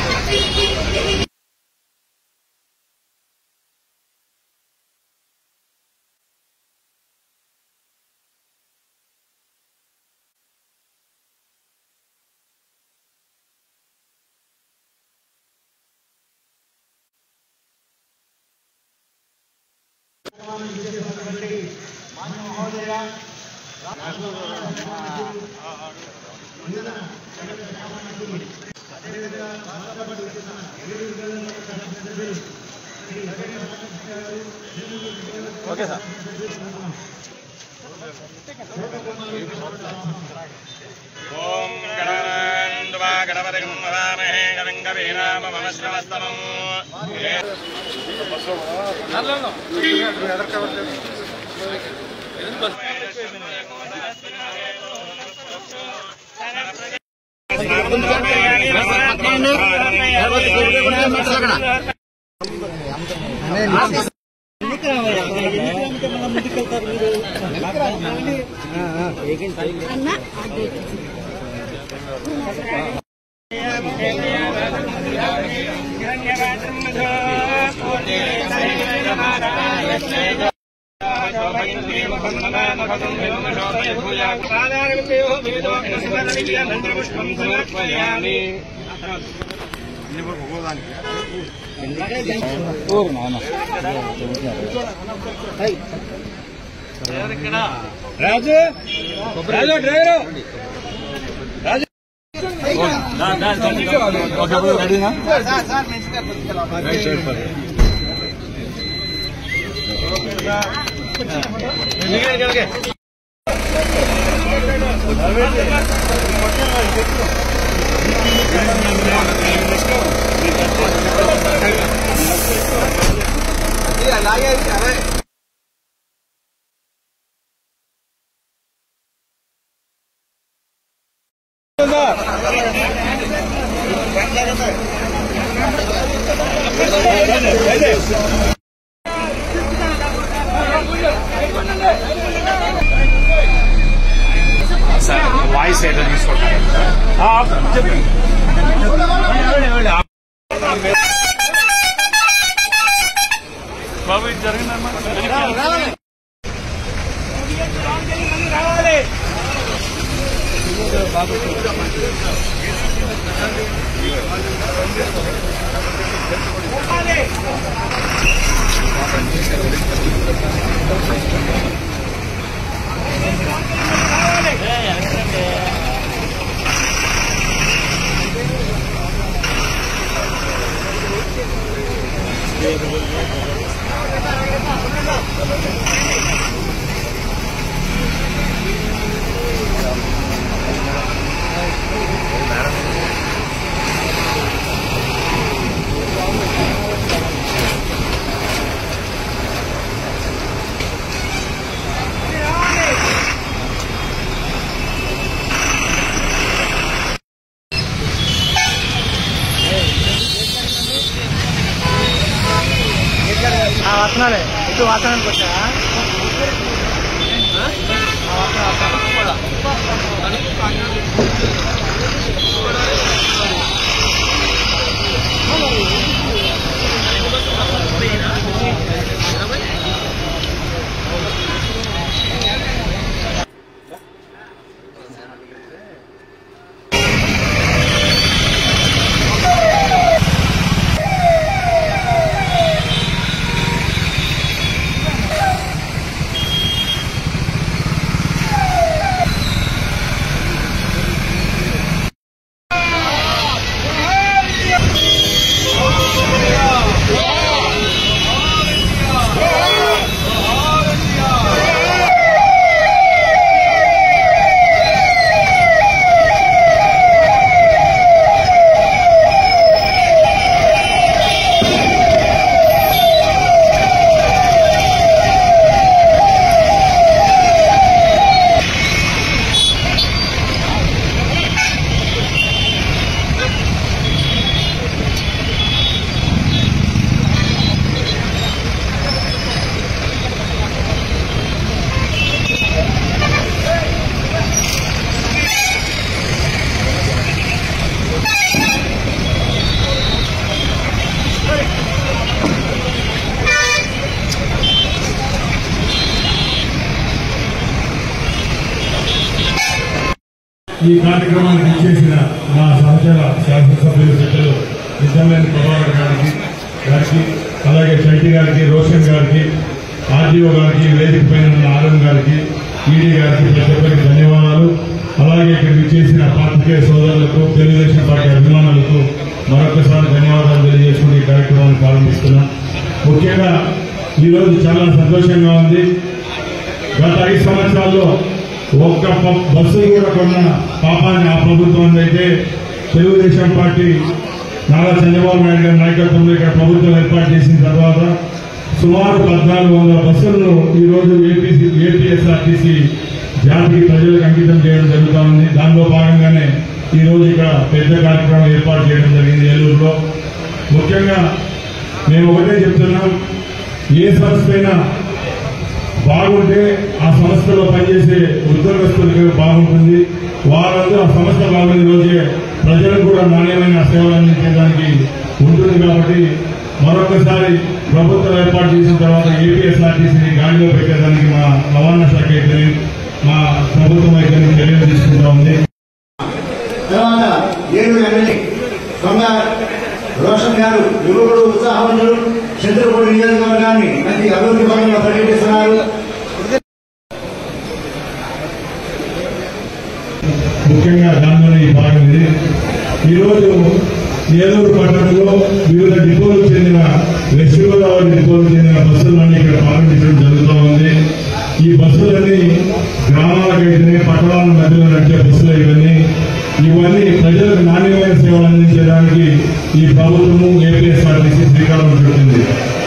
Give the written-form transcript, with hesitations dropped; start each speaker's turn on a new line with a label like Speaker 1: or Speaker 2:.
Speaker 1: Okay sir. ఓం గణానాన్వా గణపతిం వదామహే గణం కవీనామమశ్రవస్తమం. రాజు రాజు driver రాజు రెడీనా? Sir voice ఏదో తీసుకుంటారు బాబు ఇది జరిగిందమ్మా. రావాలి బాబు వస్తున్నాలే ఇటు వాతావరణానికి వచ్చా
Speaker 2: ఈ కార్యక్రమానికి ఇచ్చేసిన నా సహచర శాసనసభ్యులు పెద్దలు నిజమైన ప్రభాకర్ గారికి అలాగే చైతి గారికి, రోషన్ గారికి, ఆర్డీఓ గారికి, వేదిక పైన ఉన్న ఆరం గారికి, ఈడీ గారికి ప్రతి ఒక్కరికి ధన్యవాదాలు. అలాగే ఇక్కడికి ఇచ్చేసిన పాత్రికేయ సోదరులకు, తెలుగుదేశం పార్టీ అభిమానులకు మరొకసారి ధన్యవాదాలు తెలియజేసుకుని ఈ కార్యక్రమాన్ని ప్రారంభిస్తున్నాం. ముఖ్యంగా ఈరోజు చాలా సంతోషంగా ఉంది. గత 5 సంవత్సరాల్లో ఒక్క బస్సులు కూడా కొన్న పాపాన్ని ఆ ప్రభుత్వం అయితే తెలుగుదేశం పార్టీ నారా చంద్రబాబు నాయుడు గారి నాయకత్వంలో ఇక్కడ ప్రభుత్వం ఏర్పాటు చేసిన తర్వాత సుమారు 1400 బస్సులను ఈరోజు ఏపీఎస్ఆర్టీసీ జాతికి ప్రజలకు అంకితం చేయడం జరుగుతూ ఉంది. దానిలో భాగంగానే ఈరోజు ఇక్కడ పెద్ద కార్యక్రమం ఏర్పాటు చేయడం జరిగింది ఏలూరులో. ముఖ్యంగా మేము ఒకటే చెప్తున్నాం, ఏ సంస్థ అయినా బాగుంటే ఆ సంస్థలో పనిచేసే ఉద్యోగస్తులకు బాగుంటుంది. వారందరూ ఆ సంస్థ బాగుండే రోజే ప్రజలకు కూడా నాణ్యమైన సేవలు అందించడానికి ఉంటుంది. కాబట్టి మరొకసారి ప్రభుత్వం ఏర్పాటు చేసిన తర్వాత ఏపీఎస్ఆర్టీసీని గాడిలో పెట్టేదానికి మా రవాణా శాఖ అయితే మా ప్రభుత్వం అయితే చర్యలు తీసుకుంటా ఉంది.
Speaker 3: తర్వాత ఏలూరు ఎమ్మెల్యే దొంగ రోషన్ గారు యువకుడు, ఉత్సాహవంతులు, చంద్రపూడి నియోజకవర్గాన్ని మంచి అభివృద్ధి పరంగా పర్యటిస్తున్నారు.
Speaker 2: ముఖ్యంగా దానిలోనే ఈ భాగం ఇది. ఈరోజు ఏలూరు పట్టణంలో వివిధ డిపోలకు చెందిన, వెస్ట్ గోదావరి డిపోలకు చెందిన బస్సులన్నీ ఇక్కడ ప్రారంభించడం జరుగుతూ ఉంది. ఈ బస్సులన్నీ గ్రామాలకైతేనే, పట్టణాల మధ్యలో నడిచే బస్సులు ఇవన్నీ ప్రజలకు నాణ్యమైన సేవలు అందించడానికి ఈ ప్రభుత్వము ఏపీఎస్ఆర్టీసీ శ్రీకారం చుట్టింది.